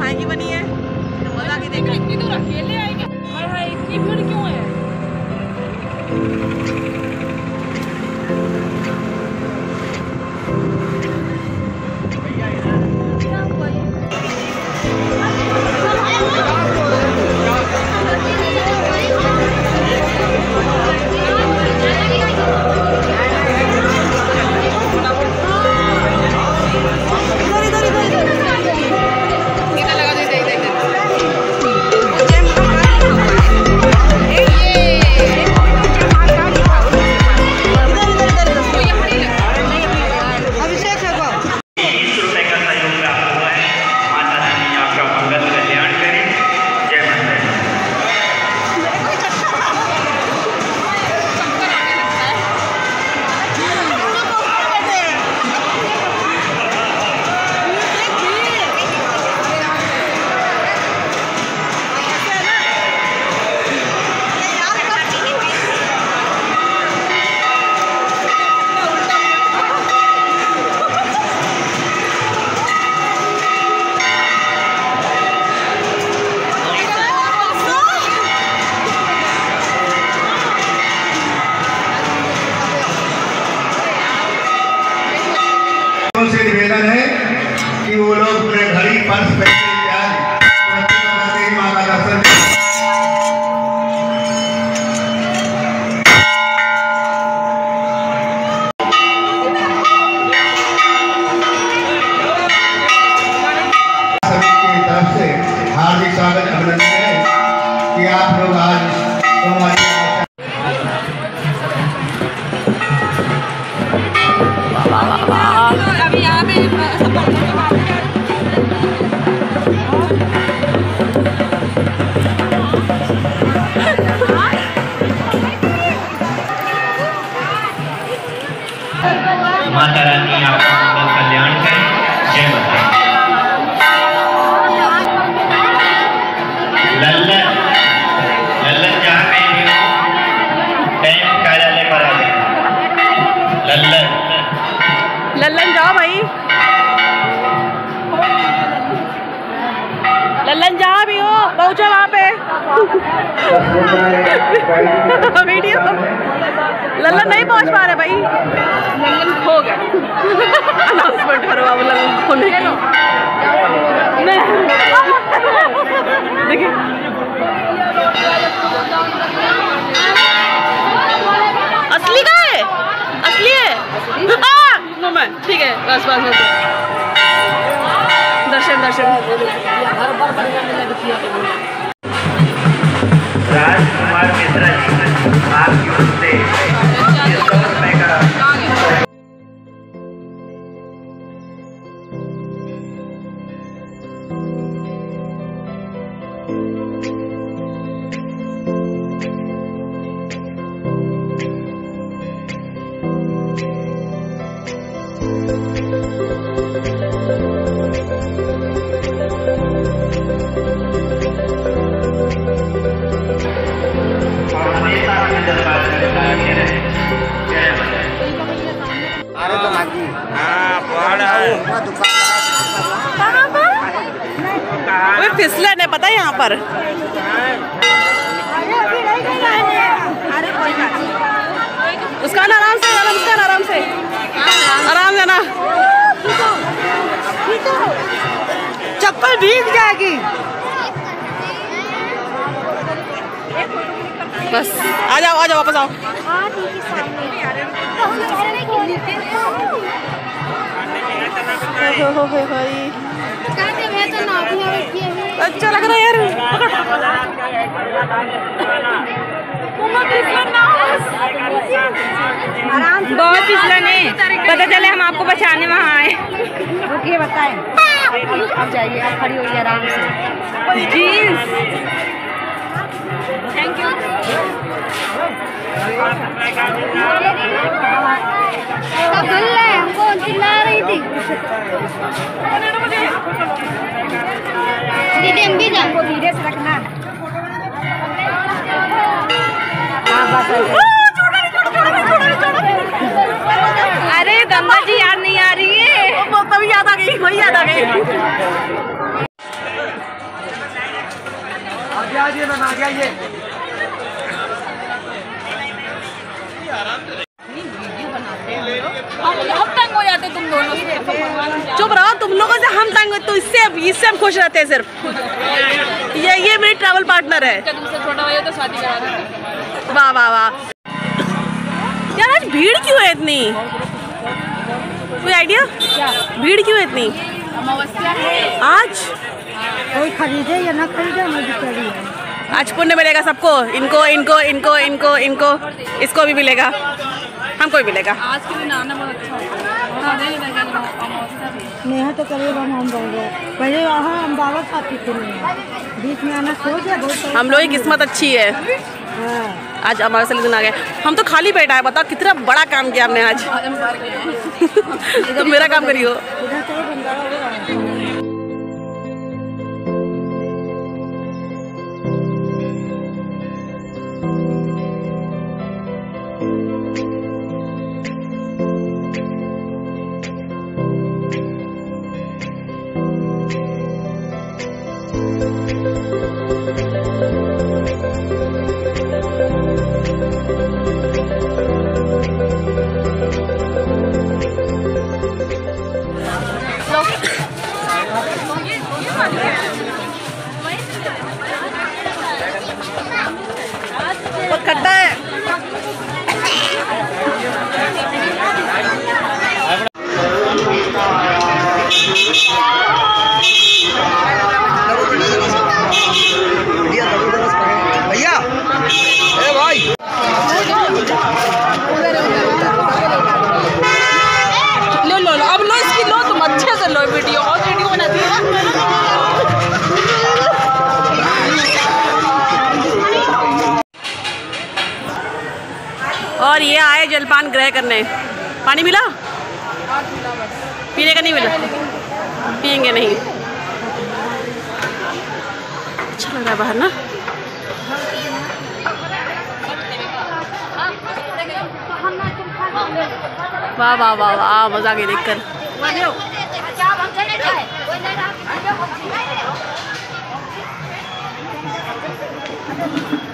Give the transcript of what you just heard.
भाई की बनी है, मजा की देख। इतनी दूर अकेले आएंगे? हाय हाय, इतनी भीड़ क्यों है? से निवेदन है कि वो लोग पूरे घड़ी पर्स पैसे माँ का दर्शन सभी की तरफ से हार्दिक स्वागत अभिनंदन है कि आप लोग आज अभी यहाँ पे माता रानी आपका मंगल कल्याण करें। जय माता। लल्लन लल्लन जहाँ कहीं भी हो टाइम कार्यालय पर आ जाए। लल्लन लल्लन जाओ भाई, लल्लन जहाँ भी हो पहुँचो वहाँ पे। वीडियो लल्लन नहीं पहुँच पा रहे भाई, लल्लन खो गया। अनाउंसमेंट करो अब लल्लन खोने की। देखिए असली का है, असली है। ठीक है बस बस दर्शन दर्शन। राजकुमार मिश्रा जी आपकी ओर से फिसलन है पता है यहाँ पर। उसका ना आराम से, आराम से आराम से ना, चप्पल भीग जाएगी। बस आ जाओ वापस आओ। अच्छा लग रहा है यार। बहुत फिसलन है, पता चले हम आपको बचाने वहाँ आए। रुकिए बताएं, अब जाइए, आप खड़ी होइए आराम से। जीन्स थैंक यू। हमको चिल्ला रही थी दीदी, हम भी जाओ, धीरे से रखना। अरे गंगा जी याद नहीं आ रही है, तभी याद आ गई, वही याद आ गई। हम तंग हो जाते तुम दोनों से। चुप रहो, तुम लोगों से हम तंग, तो इससे हम खुश रहते हैं सिर्फ। ये मेरी ट्रैवल पार्टनर है। तुमसे छोटा भाई हो तो शादी करा देंगे। वाह वाह वाह। यार आज भीड़ क्यों है इतनी? कोई आइडिया? भीड़ क्यों है इतनी अमावस्या है आज? कोई खरीदे या ना खरीदे, मुझे चाहिए। आज पुण्य मिलेगा सबको, इनको इनको इनको इनको इनको इसको भी मिलेगा, हमको भी मिलेगा। आज के दिन आना बहुत अच्छा होता है। नेहा तो करीब हम रहेंगे, पहले वहाँ हम दावत खाती थी, बीच में आना सोच है बहुत। हम लोग की किस्मत अच्छी है, आज हमारे से दिन आ गए। हम तो खाली बैठा है, बताओ कितना बड़ा काम किया हमने आज। तुम मेरा काम करियो। इधर चलो बंजारा हो रहा है। बहुत खट्टा है। भैया ए भाई लो लो लो, अब लो इसकी, लो तुम अच्छे से लो वीडियो, और वीडियो बनाती है ना। और ये आए जलपान ग्रह करने। पानी मिला? पीने का नहीं मिला, पियेंगे नहीं। अच्छा लग रहा है बाहर ना। वाह वाह वाह वाह, मजा आ गया देखकर।